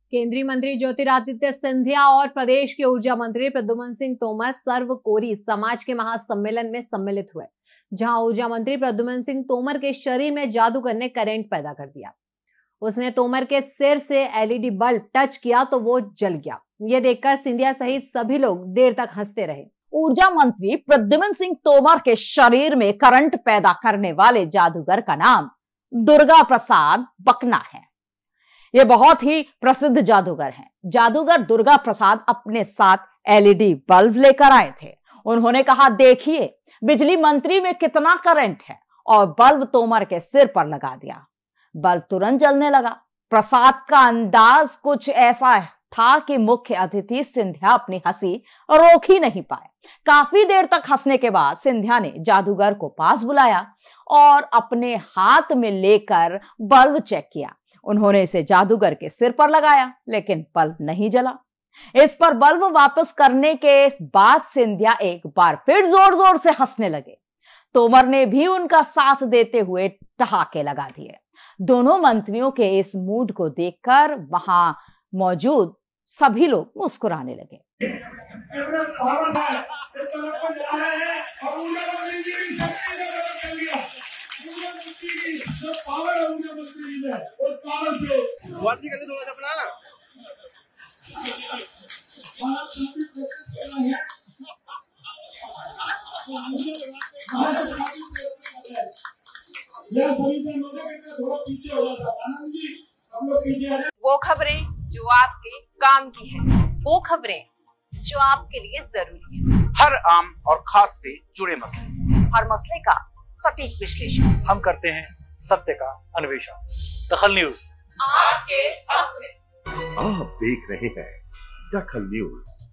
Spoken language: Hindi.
केंद्रीय मंत्री ज्योतिरादित्य सिंधिया और प्रदेश के ऊर्जा मंत्री प्रद्युम्न सिंह तोमर सर्वकोरी समाज के महासम्मेलन में सम्मिलित हुए, जहां ऊर्जा मंत्री प्रद्युम्न सिंह तोमर के शरीर में जादूगर ने करंट पैदा कर दिया। उसने तोमर के सिर से एलईडी बल्ब टच किया तो वो जल गया। ये देखकर सिंधिया सहित सभी लोग देर तक हंसते रहे। ऊर्जा मंत्री प्रद्युम्न सिंह तोमर के शरीर में करंट पैदा करने वाले जादूगर का नाम दुर्गा प्रसाद बकना है। ये बहुत ही प्रसिद्ध जादूगर हैं। जादूगर दुर्गा प्रसाद अपने साथ एलईडी बल्ब लेकर आए थे। उन्होंने कहा, देखिए बिजली मंत्री में कितना करंट है, और बल्ब तोमर के सिर पर लगा दिया। बल्ब तुरंत जलने लगा। प्रसाद का अंदाज कुछ ऐसा था कि मुख्य अतिथि सिंधिया अपनी हंसी रोक ही नहीं पाए। काफी देर तक हंसने के बाद सिंधिया ने जादूगर को पास बुलाया और अपने हाथ में लेकर बल्ब चेक किया। उन्होंने इसे जादूगर के सिर पर लगाया, लेकिन बल्ब नहीं जला। इस पर बल्ब वापस करने के बाद सिंधिया एक बार फिर जोर जोर से हंसने लगे। तोमर ने भी उनका साथ देते हुए ठहाके लगा दिए। दोनों मंत्रियों के इस मूड को देखकर वहां मौजूद सभी लोग मुस्कुराने लगे। वो खबरें जो आपके काम की है, वो खबरें जो आपके लिए जरूरी है, हर आम और खास से जुड़े मसले, हर मसले का सटीक विश्लेषण हम करते हैं सत्य का अन्वेषण। दखल न्यूज आपके हक में। आप देख रहे हैं दखल न्यूज।